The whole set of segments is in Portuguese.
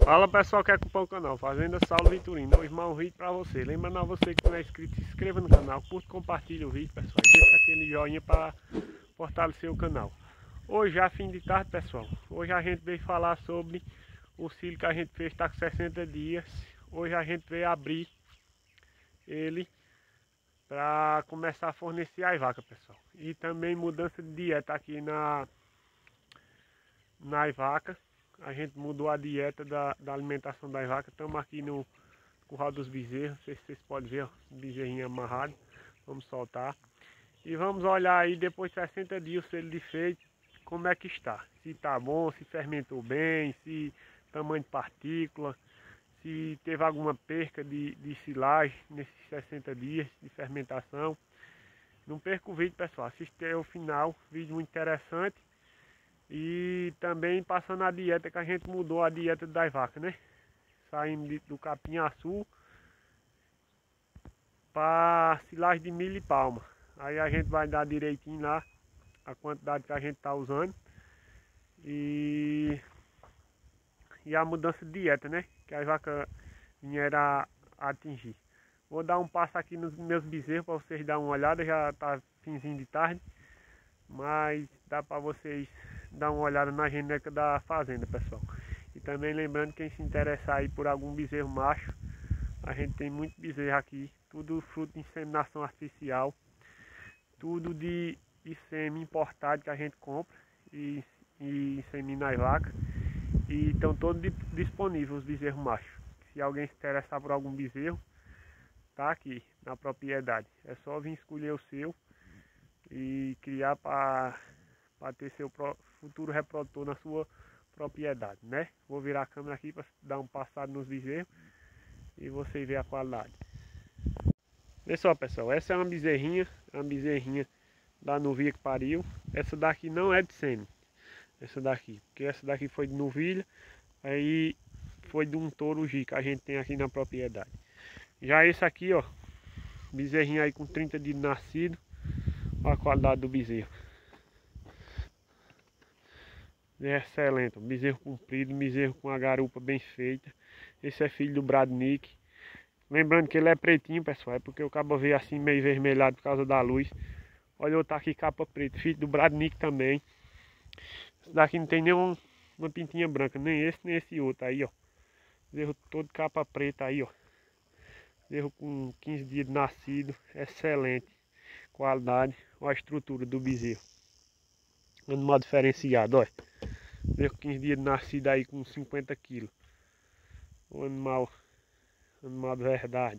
Fala pessoal que acompanha o canal Fazenda Saulo Vitorino. Hoje mais um vídeo pra você. Lembrando a você que não é inscrito, se inscreva no canal, curta, compartilhe o vídeo, pessoal, e deixa aquele joinha para fortalecer o canal. Hoje já fim de tarde, pessoal. Hoje a gente veio falar sobre o cílio que a gente fez, está com 60 dias. Hoje a gente veio abrir ele para começar a fornecer as vacas, pessoal. E também mudança de dieta aqui nas vacas. A gente mudou a dieta da alimentação das vacas. Estamos aqui no curral dos bezerros. Não sei se vocês podem ver, ó, bezerrinho amarrado. Vamos soltar. E vamos olhar aí depois de 60 dias o selo de feito, como é que está. Se está bom, se fermentou bem, se tamanho de partícula, se teve alguma perca de silagem nesses 60 dias de fermentação. Não perca o vídeo, pessoal. Assiste até o final. Vídeo muito interessante. E também passando a dieta, que a gente mudou a dieta das vacas, né? Saindo do capim-açu para silagem de milho e palma. Aí a gente vai dar direitinho lá a quantidade que a gente está usando. E a mudança de dieta, né? Que as vacas vieram a atingir. Vou dar um passo aqui nos meus bezerros para vocês darem uma olhada. Já está finzinho de tarde, mas dá para vocês dar uma olhada na genética da fazenda, pessoal. E também lembrando, quem se interessar aí por algum bezerro macho, a gente tem muito bezerro aqui, tudo fruto de inseminação artificial, tudo de sêmen importado que a gente compra e insemina as vacas. E estão todos disponíveis os bezerros machos. Se alguém se interessar por algum bezerro, tá aqui na propriedade. É só vir escolher o seu e criar para ter seu futuro reprodutor na sua propriedade, né? Vou virar a câmera aqui para dar um passado nos bezerros e você ver a qualidade. Pessoal, essa é uma bezerrinha da novilha que pariu. Essa daqui não é de sêmen, essa daqui, porque essa daqui foi de novilha, aí foi de um touro G que a gente tem aqui na propriedade. Já esse aqui, ó, bezerrinho aí com 30 dias de nascido. Olha a qualidade do bezerro. É excelente, bezerro comprido, bezerro com a garupa bem feita. Esse é filho do Bradnick. Lembrando que ele é pretinho, pessoal, é porque o cabo veio assim meio vermelhado por causa da luz. Olha, outro aqui, capa preta, filho do Bradnick também. Esse daqui não tem nenhuma pintinha branca, nem esse outro aí, ó. Bezerro todo capa preta aí, ó. Bezerro com 15 dias de nascido, excelente qualidade. Olha a estrutura do bezerro. Animal diferenciado, olha. Bezerro com 15 dias de nascido aí com 50 quilos. O animal de verdade.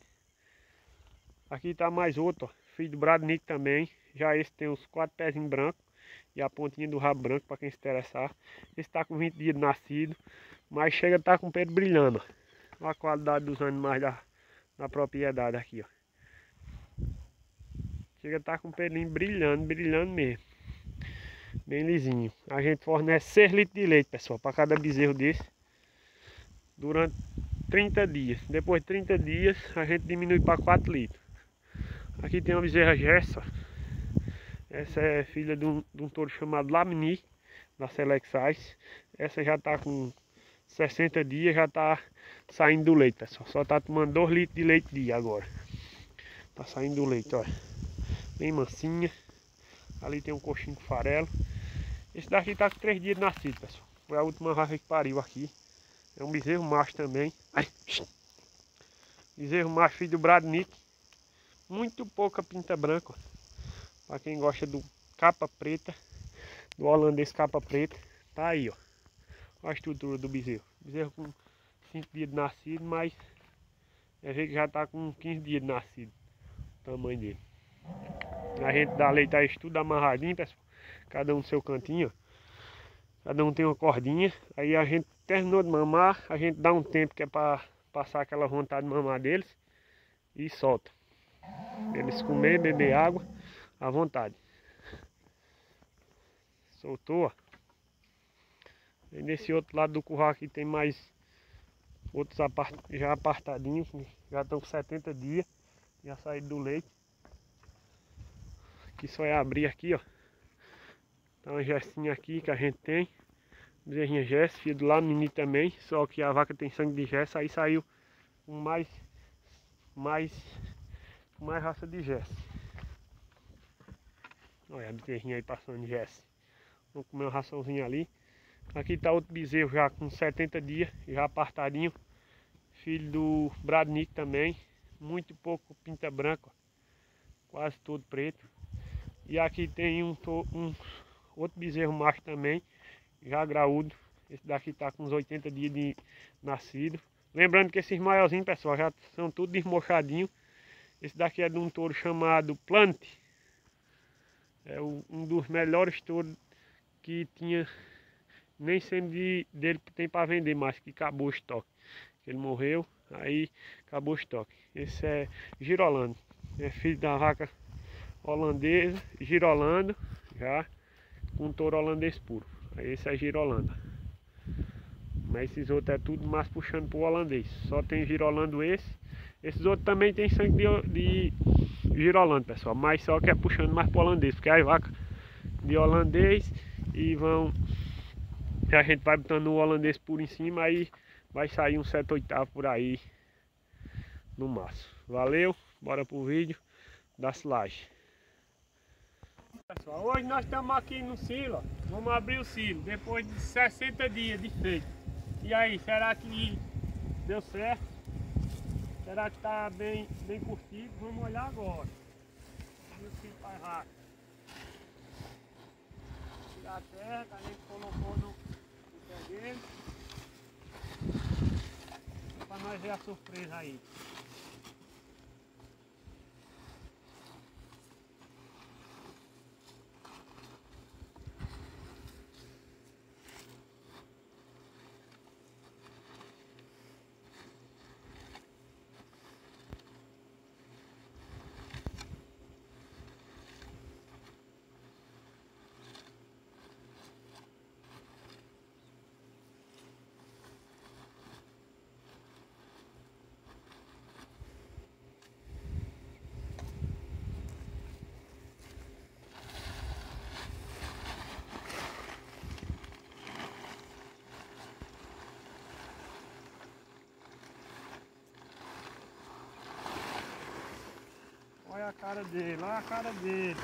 Aqui tá mais outro, ó, filho do Bradnick também. Já esse tem os 4 pezinhos brancos e a pontinha do rabo branco para quem se interessar. Esse tá com 20 dias de nascido, mas chega a estar com o pelo brilhando, ó. Olha a qualidade dos animais da propriedade aqui, ó. Chega a estar com o pelinho brilhando mesmo. Bem lisinho. A gente fornece 6 litros de leite, pessoal, para cada bezerro desse durante 30 dias. Depois de 30 dias a gente diminui para 4 litros. Aqui tem uma bezerra Gersa. Essa é filha de um touro chamado Lamini, da Select Size. Essa já está com 60 dias, já está saindo do leite, pessoal. Só está tomando 2 litros de leite dia agora. Está saindo do leite, olha. Bem mansinha. Ali tem um coxinho com farelo. Esse daqui está com 3 dias de nascido, pessoal. Foi a última vaca que pariu aqui. É um bezerro macho também. Ai. Bezerro macho, filho do Bradnick. Muito pouca pinta branca. Para quem gosta do capa preta, do holandês capa preta. Tá aí, ó. Olha a estrutura do bezerro. Bezerro com 5 dias de nascido, mas é ver que já tá com 15 dias de nascido. O tamanho dele. A gente dá leite a isso tudo amarradinho, pessoal. Cada um no seu cantinho, ó. Cada um tem uma cordinha. Aí a gente terminou de mamar, a gente dá um tempo que é para passar aquela vontade de mamar deles e solta. Eles comer, beber água à vontade. Soltou, ó. E nesse outro lado do curral aqui tem mais outros já apartadinhos, já estão com 70 dias, já saíram do leite. Aqui só é abrir aqui, ó. Tá uma gestinha aqui que a gente tem. Bezerrinha Jesse, filho do Lamini também, só que a vaca tem sangue de Jesse, aí saiu com mais raça de Jesse. Olha a bezerrinha aí passando de Jesse. Vamos comer uma raçãozinha ali. Aqui tá outro bezerro já com 70 dias, já apartadinho. Filho do Bradnick também, muito pouco pinta branca, quase todo preto. E aqui tem um outro bezerro macho também, já graúdo. Esse daqui tá com uns 80 dias de nascido. Lembrando que esses maiorzinhos, pessoal, já são tudo desmochadinhos. Esse daqui é de um touro chamado Plant. É um dos melhores touros que tinha, nem sempre dele tem para vender mais, que acabou o estoque. Ele morreu, aí acabou o estoque. Esse é Girolando, é filho da vaca holandesa, Girolando, já com touro holandês puro. Aí esse é Girolanda. Mas esses outros é tudo mais puxando pro holandês. Só tem Girolando esse. Esses outros também tem sangue de Girolando, pessoal. Mas só que é puxando mais pro holandês, porque as vacas de holandês e vão. A gente vai botando o holandês puro em cima, aí vai sair um 7/8 por aí no máximo. Valeu, bora pro vídeo da silagem. Pessoal, hoje nós estamos aqui no silo, ó. Vamos abrir o silo depois de 60 dias de feito. E aí, será que deu certo? Será que tá bem curtido? Vamos olhar agora. E o silo faz rápido. Tirar a terra que a gente colocou no pé dele. Para nós ver a surpresa aí. Olha a cara dele, olha a cara dele.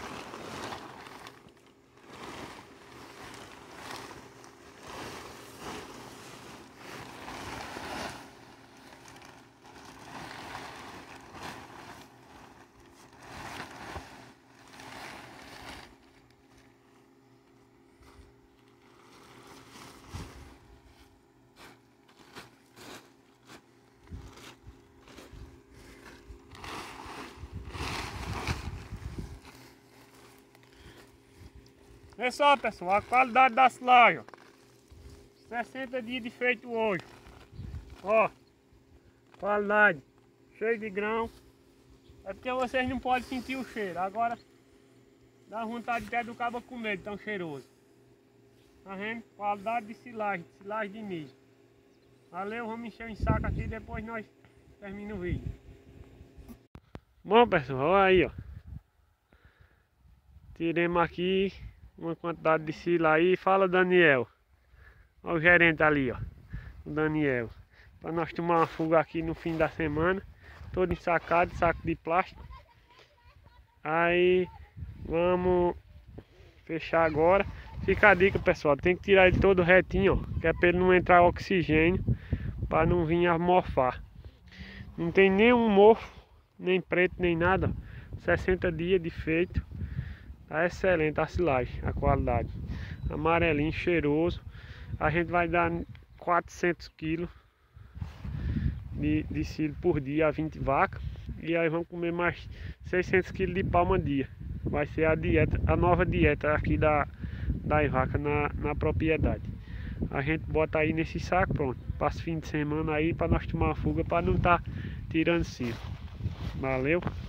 Olha só, pessoal, a qualidade da silagem, ó. 60 dias de feito hoje. Ó, qualidade, cheio de grão. É porque vocês não podem sentir o cheiro. Agora dá vontade até do cabo comer de tão cheiroso. Tá vendo? Qualidade de silagem de milho. Valeu, vamos encher um saco aqui e depois nós terminamos o vídeo. Bom, pessoal, olha aí, ó. Tiremos aqui uma quantidade de sila aí. Fala, Daniel. Olha o gerente ali, ó, o Daniel. Para nós tomar uma fuga aqui no fim da semana. Todo ensacado, saco de plástico. Aí vamos fechar agora. Fica a dica, pessoal, tem que tirar ele todo retinho, ó, que é para ele não entrar oxigênio, para não vir a mofar. Não tem nenhum mofo, nem preto, nem nada. 60 dias de feito. Tá excelente a silagem, a qualidade. Amarelinho, cheiroso. A gente vai dar 400 kg de silo por dia a 20 vacas. E aí vamos comer mais 600 kg de palma dia. Vai ser a dieta, a nova dieta aqui das vacas na propriedade. A gente bota aí nesse saco, pronto. Passa fim de semana aí para nós tomar uma fuga, para não estar tirando silo. Valeu!